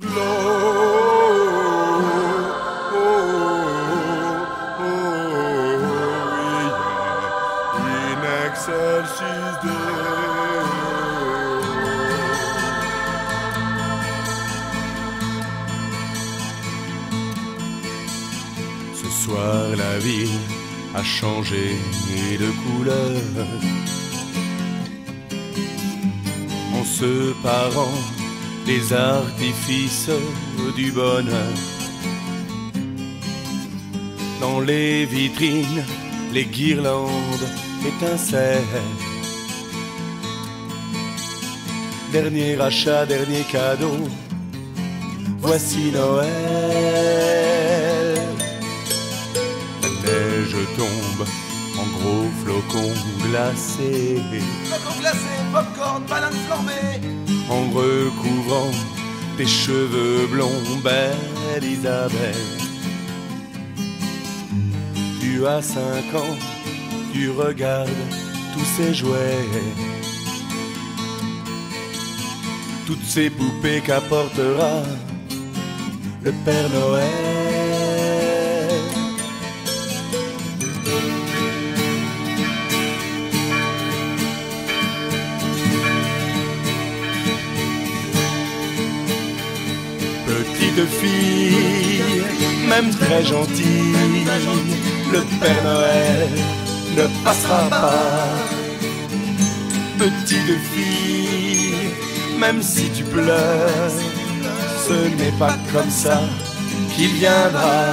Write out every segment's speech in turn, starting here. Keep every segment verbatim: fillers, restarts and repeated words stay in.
Ce soir la ville a changé de couleur en se parant les artifices du bonheur. Dans les vitrines, les guirlandes étincellent. Dernier achat, dernier cadeau, voici Noël. La neige tombe en gros flocons glacés, flocons glacés, popcorn, bananes flambées, en recouvrant tes cheveux blonds, belle Isabelle. Tu as cinq ans, tu regardes tous ces jouets, toutes ces poupées qu'apportera le Père Noël. Petite fille, même très gentille, le Père Noël ne passera pas. Petite fille, même si tu pleures, ce n'est pas comme ça qu'il viendra.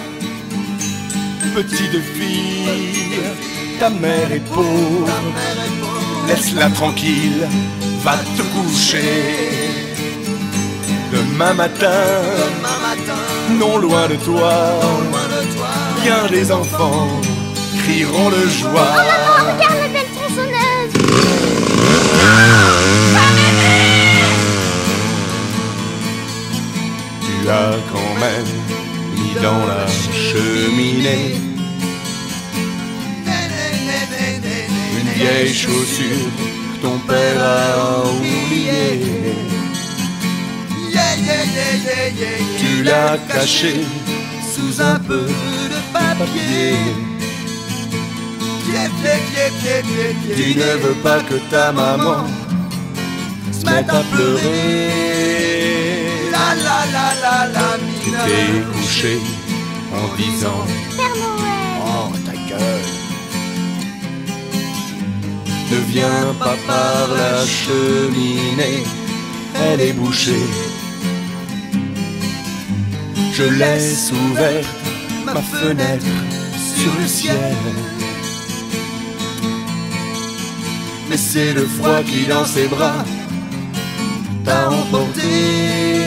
Petite fille, ta mère est pauvre, laisse-la tranquille, va te coucher. Demain matin, non loin de toi, bien des enfants crieront de joie. Oh maman, regarde la belle tronçonneuse. Tu as quand même mis dans la cheminée une vieille chaussure que ton père a oubliée. Tu l'as cachée sous un peu de papier. Tu ne veux pas que ta maman se mette à pleurer. Tu t'es couché en disant Père Noël, oh ta gueule, ne viens pas par la cheminée, elle est bouchée. Je laisse ouverte ma fenêtre sur le ciel, mais c'est le froid qui dans ses bras t'a emporté.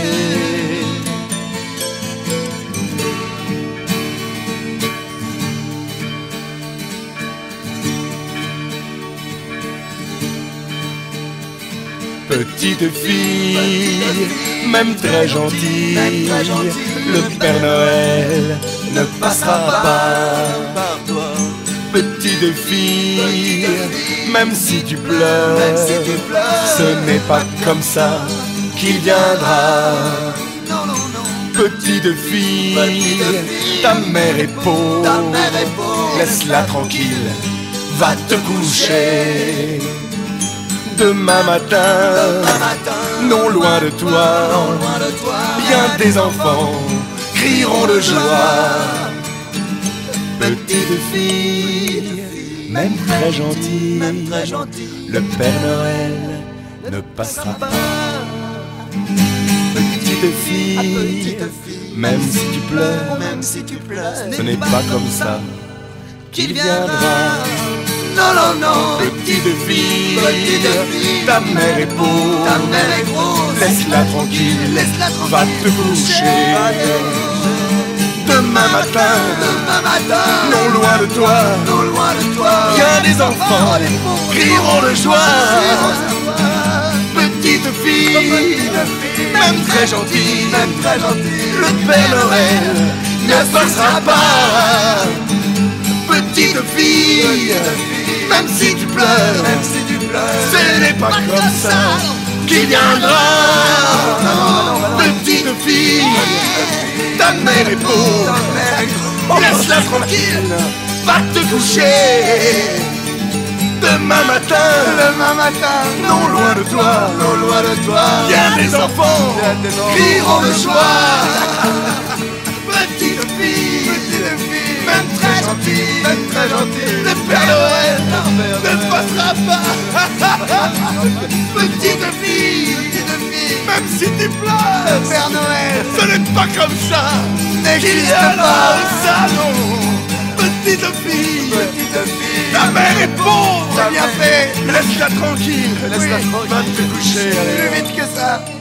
Petite fille, même très gentille, le Père Noël ne passera pas. Petite fille, même si tu pleures, ce n'est pas comme ça qu'il viendra. Petite fille, ta mère est pauvre, laisse-la tranquille, va te coucher. Demain matin, non loin de toi, bien des enfants crieront de joie. Petite fille, même très gentille, le Père Noël ne passera pas. Petite fille, même si tu pleures, ce n'est pas comme ça qu'il viendra. Non, non, non, petite fille, petite fille, ta mère est pauvre, ta mère est grosse, laisse-la tranquille, laisse-la tranquille, va te coucher. Demain matin, demain matin, non loin de toi, non loin de toi, bien des enfants crieront de joie. Petite fille, même très gentille, même très gentille, le Père Noël ne passera pas. Petite fille, même si tu pleures, même si tu pleures, ce n'est pas comme ça qu'il viendra. Petite mère est pauvre. Laisse-la tranquille, va te coucher. Demain matin, Demain matin, non loin de toi, non loin de toi, bien des enfants bien des enfants crieront de joie. Petite fille, petite fille, même très gentille, même très gentille, le Père Noël Père ne Noël. passera pas. Petite fille, petite fille, même si tu pleures, le Père Noël ce n'est pas comme ça qu'il n'existe y a là pas. au salon. Petite fille, Petite fille, ta mère est pauvre. t'as bien fait, Laisse-la tranquille, laisse-la va tranquille, te coucher. plus vite que ça.